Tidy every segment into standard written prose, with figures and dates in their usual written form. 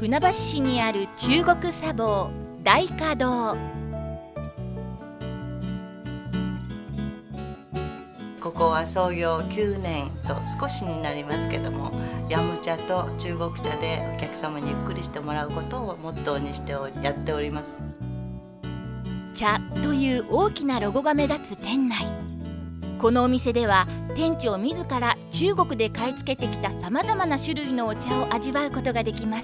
船橋市にある中国茶房大華堂。 ここは創業9年と少しになりますけども、ヤム茶と中国茶でお客様にゆっくりしてもらうことをモットーにしてやっております。 茶という大きなロゴが目立つ店内。このお店では店長自ら中国で買い付けてきたさまざまな種類のお茶を味わうことができます。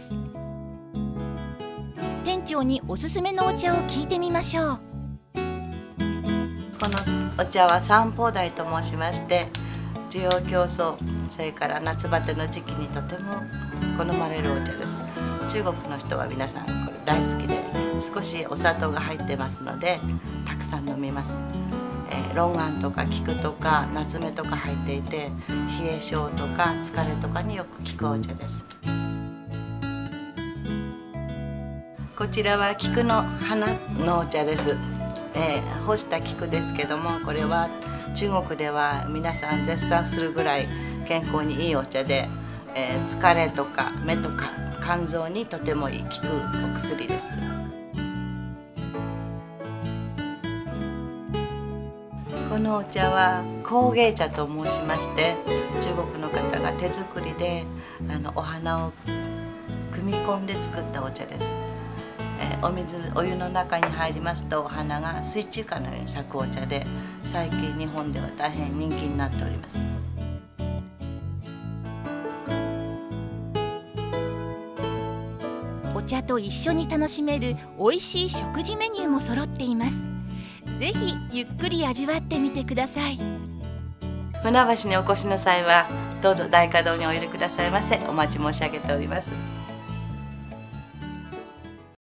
店長におすすめのお茶を聞いてみましょう。 このお茶は三宝台と申しまして、需要競争、それから夏バテの時期にとても好まれるお茶です。中国の人は皆さんこれ大好きで、少しお砂糖が入ってますのでたくさん飲みます。ロンガンとか菊とか夏目とか入っていて、冷え性とか疲れとかによく効くお茶です。こちらは菊の花のお茶です。干した菊ですけども、これは中国では皆さん絶賛するぐらい健康にいいお茶で、疲れとか目とか肝臓にとてもいい効くお薬です。このお茶は工芸茶と申しまして、中国の方が手作りでお花を組み込んで作ったお茶です。お湯の中に入りますとお花が水中花のように咲くお茶で、最近日本では大変人気になっております。 お茶と一緒に楽しめる美味しい食事メニューも揃っています。ぜひゆっくり味わってみてください。 船橋にお越しの際はどうぞ大華堂においでくださいませ。お待ち申し上げております。